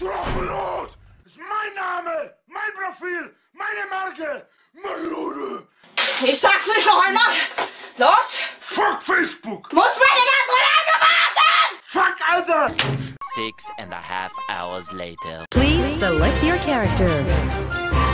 Drachenlord ist mein Name, mein Profil, meine Marke, Malone. Ich sag's nicht noch einmal. Los. Fuck Facebook. Muss meine Maske warten. Fuck, Alter. 6.5 hours later. Please select your character.